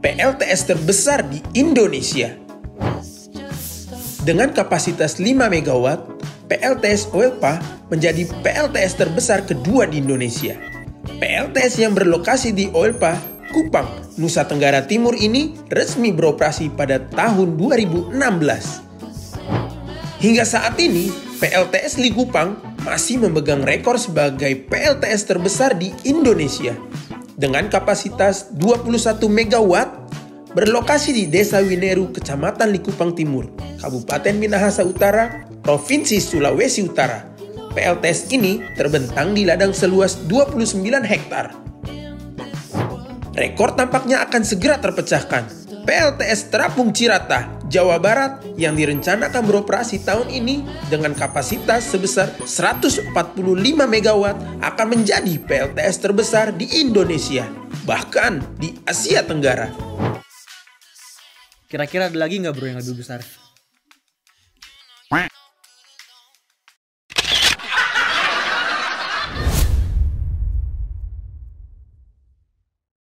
PLTS terbesar di Indonesia. Dengan kapasitas 5 MW, PLTS Oelpa menjadi PLTS terbesar kedua di Indonesia. PLTS yang berlokasi di Oelpa, Kupang, Nusa Tenggara Timur ini resmi beroperasi pada tahun 2016. Hingga saat ini, PLTS Likupang masih memegang rekor sebagai PLTS terbesar di Indonesia. Dengan kapasitas 21 MW, berlokasi di Desa Wineru, Kecamatan Likupang Timur, Kabupaten Minahasa Utara, Provinsi Sulawesi Utara. PLTS ini terbentang di ladang seluas 29 hektar. Rekor tampaknya akan segera terpecahkan. PLTS Terapung Cirata, Jawa Barat yang direncanakan beroperasi tahun ini dengan kapasitas sebesar 145 MW akan menjadi PLTS terbesar di Indonesia, bahkan di Asia Tenggara. Kira-kira ada lagi nggak bro yang lebih besar?